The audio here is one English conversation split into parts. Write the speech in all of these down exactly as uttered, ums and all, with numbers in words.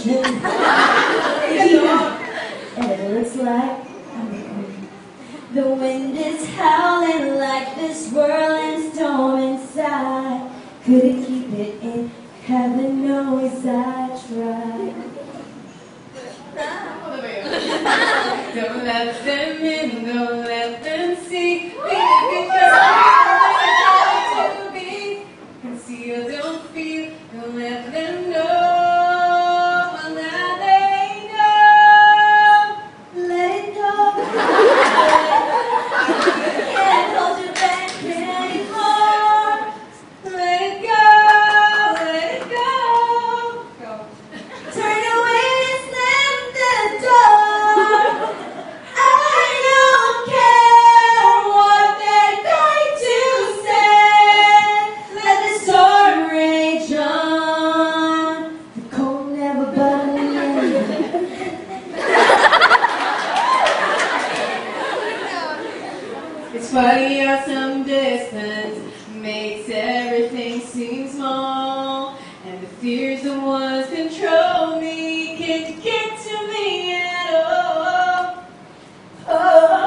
ocean. And it looks like the wind is howling like this whirling storm inside. Couldn't keep it in, heaven knows I tried. Don't let them in, don't let them see. Be a good girl, to be. Conceal, don't feel, don't let them know. Well, now they know. Let it go. Can't hold you back anymore. Let it go, let it go. Go. Turn away and slam the door. I don't care what they're going to say. Let the storm rage on. The cold never bubbly. It's funny how some distance makes everything seem small, and the fears the ones control me can't get to me at all. Oh.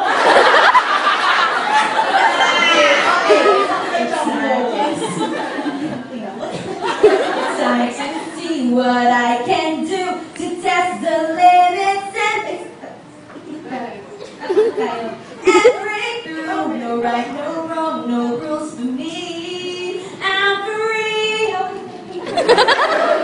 Science to see what I can do to test the limits and and break through. No right, no wrong, no rules for me. I'm free.